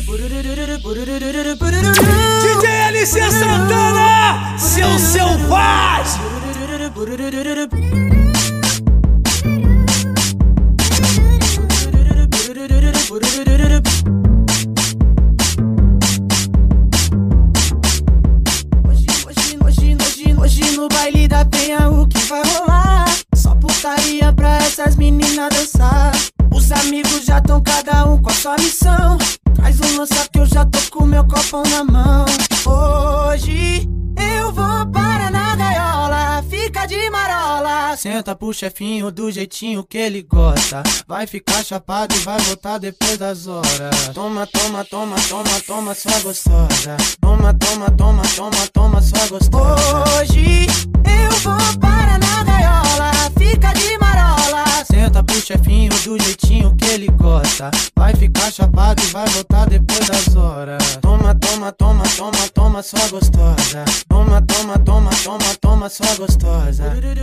DJ LC Santana, seu selvagem. Hoje no baile da penha o que vai rolar? Só putaria pra essas meninas dançar. Os amigos já tão cada um com a sua missão. Traz um lança que eu já tô com meu copão na mão. Hoje eu vou para na gaiola, fica de marola. Senta pro chefinho do jeitinho que ele gosta. Vai ficar chapado e vai voltar depois das horas. Toma, toma, toma, toma, toma, sua gostosa. Toma, toma, toma, toma, toma, sua gostosa. Hoje eu vou para na gaiola, fica de marola. Senta pro chefinho do jeitinho que ele gosta. Vai ficar chapado e vai voltar depois das horas. Toma, toma, toma, toma, toma, sua gostosa. Toma, toma, toma, toma, toma, sua gostosa.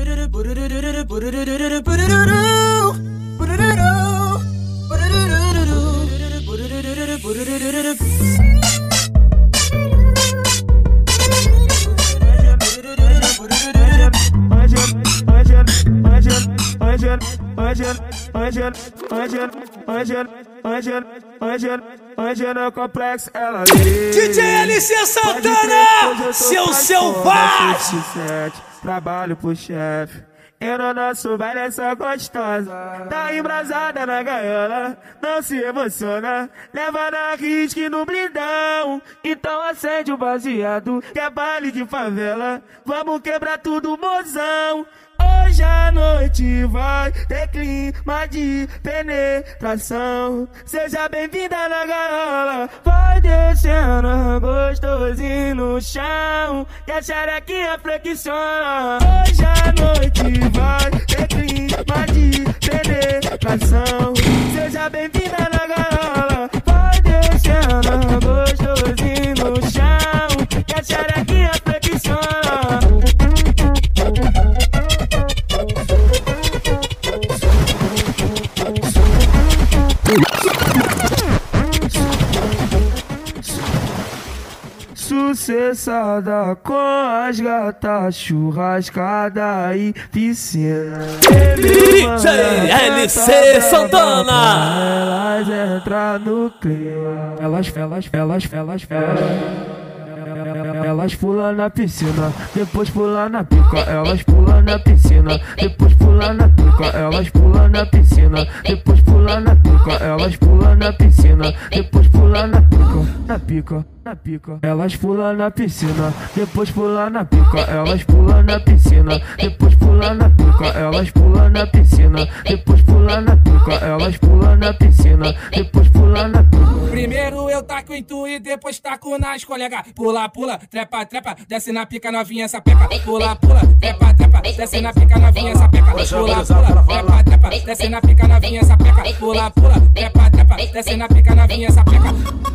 Hoje no complexo ela DJ LC Santana, seu selvagem. Trabalho pro chefe. Eu no nosso baile essa gostosa. Tá embrasada na gaiola, não se emociona. Leva na risca no blindão. Então acende o baseado, que é baile de favela. Vamos quebrar tudo, mozão. Hoje à noite vai ter clima de penetração. Seja bem-vinda na gaiola. Vai descendo gostosinho no chão, e a xerequinha flexiona. Hoje à noite vai ter clima de penetração. Seja bem-vinda na gaiola. Vai descendo gostosinho no chão, e a xerequinha flexiona. Sucessada com as gatas, churrascada e piscina. DJ LC Santana. Elas entram no clima. Elas pulam na piscina, depois pulam na pica. Elas pulam na piscina, depois pulam na pica. Elas pulam na piscina, depois pulam na pica. Elas pulam na piscina, depois pulam na pica. Na pica, na pica. Elas pulam na piscina, depois pulam na pica. Elas pulam na piscina, depois pulam na pica. Elas pulam na piscina, depois pulam na pica. Elas pulam na piscina, depois pulam na pica. Primeiro eu taco em tu e depois taco nas colega. Pula, pula, trepa, trepa, desce na pica novinha essa peca. Pula, pula, trepa, trepa, desce na pica novinha essa peca. Pula, pula, trepa, trepa, desce na pica novinha essa peca. Pula, pula, trepa, trepa, desce na pica novinha essa peca.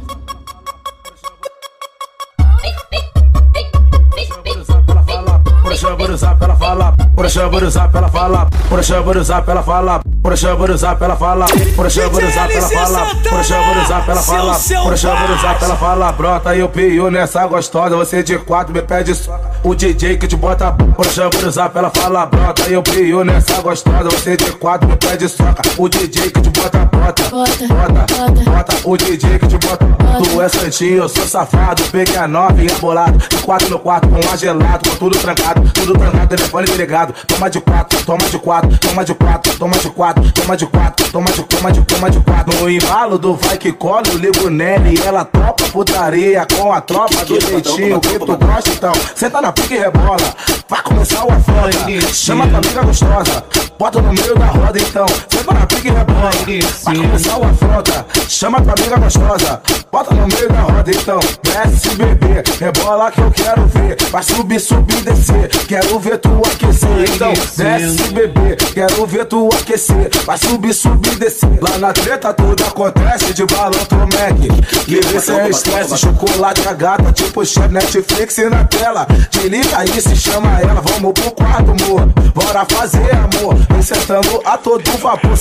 Por zap ela fala, por zap ela fala, por zap ela fala, por zap ela fala, por zap ela fala, por zap ela fala, por zap ela fala. Brota eu pio nessa gostosa, você de quatro me pede só. O DJ que te bota, por zap ela fala. Brota eu pio nessa gostosa, você de quatro me pede soca. O DJ que te bota, bota, o DJ que te bota. Tu é santinho, eu sou safado, peguei a nove embolado, de quatro no quarto com um gelado, com tudo trancado, telefone delegado. Toma de quatro, toma de quatro, toma de quatro, toma de quatro, toma de quatro, toma de quatro. No embalo do vai que cola, eu ligo nele e ela topa putaria com a tropa do jeitinho que tu gosta. Então, senta na pica e rebola, vai começar o afronta. Chama tua amiga gostosa, bota no meio da roda então. Senta na pica e rebola, vai começar o afronta. Chama tua amiga gostosa, bota no meio da roda então. Desce bebê, rebola que eu quero ver. Vai subir, subir, descer, quero ver tu aquecer. Então desce bebê, quero ver tu aquecer. Vai subir, subir, descer. Lá na treta tudo acontece, de balão pro Mac. Livre sem estresse, chocolate a gata, tipo chef, Netflix na tela. Te liga aí, se chama ela, vamos pro quarto, amor. Bora fazer amor, vem sentando a todo vapor.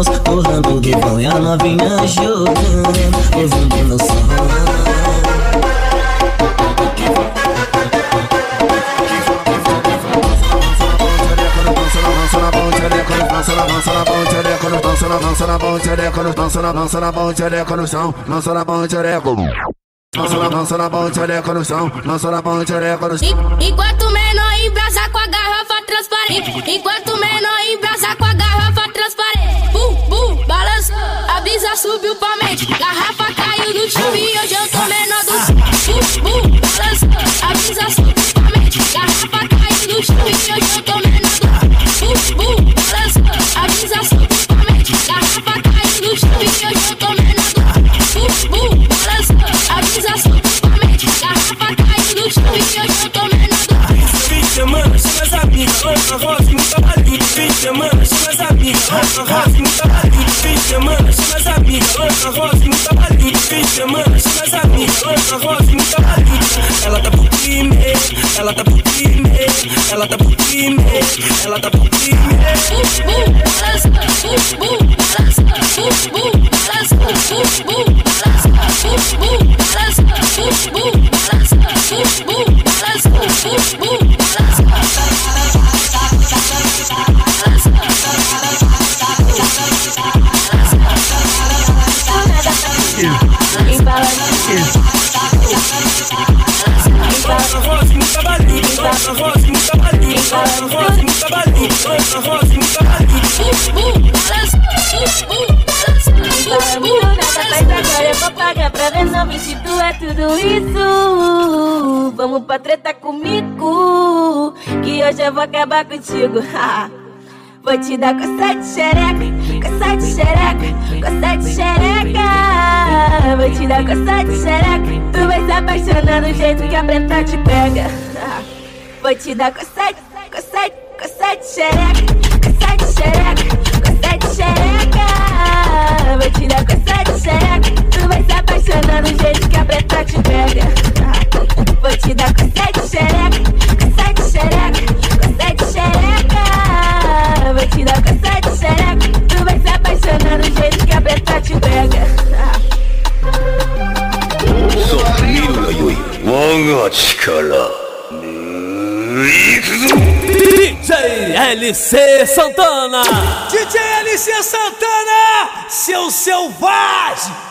mãos, torrando do bom e a novinha jogando, ouvindo meu som. Dança na bom tchereco no dança na bom tchereco no dança na bom tchereco no chão, dança na bom tchereco. Dança na bom tchereco no chão, dança na bom tchereco no chão. Enquanto o menor embrasa com a garrafa transparente, enquanto o menor embrasa com a garrafa transparente. Bum, bum, balança, a brisa subiu pra mente, garrafa caiu no chão e hoje eu tô menor do chão. Bum, bum, balança, a brisa subiu pra mente, garrafa caiu no chão e hoje eu tô menor do chão. Bum, bum, balança, a brisa subiu pra mente, garrafa caiu no chão e hoje eu tô menor do chão. Bum, bum, balança, a brisa subiu pra mente, garrafa caiu no chão e hoje eu tô menor do chão. Fim de semana, chama as amigas, Ana Rosa e muita barulho. Fim de semana, chama as amigas, Ana Rosa e muita barulho. Fim de semana, chama as amigas, Ana Rosa e muita barulho. Fim de semana, chama as amigas, Ana Rosa e muita barulho. Ela tá por crime, ela tá por crime, ela tá por crime, ela tá por crime. Balança, balança, balança, eu vou pagar pra resolver se tu é tudo isso. Vamos pra treta comigo, que hoje eu vou acabar contigo. Vou te dar coça de xereca, coça de xereca, coça de xereca. Vou te dar coça de xereca, tu vai se apaixonar do jeito que a preta te pega. Vou te dar coça de xereca, coça de xereca, coça de xereca. Vou te dar coça de xereca, tu vai se apaixonar do jeito que a preta te pega. Vou te dar coça de xereca, coça de xereca, coça de xereca. Vou te dar coça de xereca, tu vai se apaixonar do jeito que a preta te pega. DJ LC Santana! DJ LC Santana, seu selvagem!